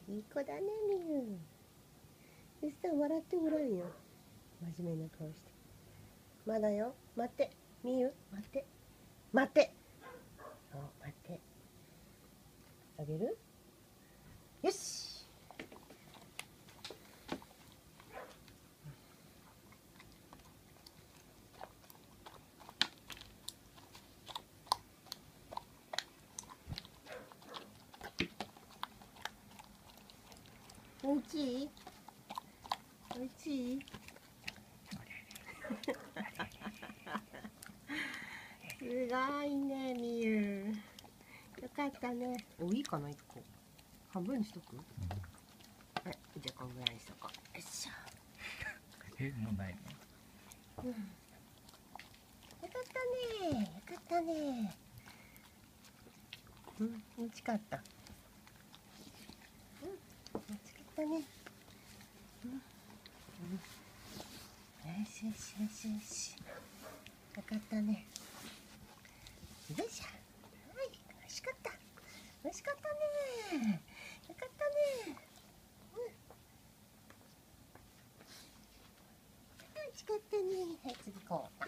いい子だね、みゆ。うっさん笑ってごらんよ。真面目な顔して。まだよ。待って。みゆ、待って。待って。そう、待って。あげる？よし。おいしい？おいしい？すごいね、みゆ。よかったね。お、いいかな、1個。半分にしとく？はい、じゃあこんぐらいにしとこう。よいしょ。 もうないの？ よかったね。よかったね。美味しかった。美味しかったね。よしよしよしよし。よかったね。よいしょ。はい、美味しかった。美味しかったね。よかったね。美味しかったね。はい、次行こう。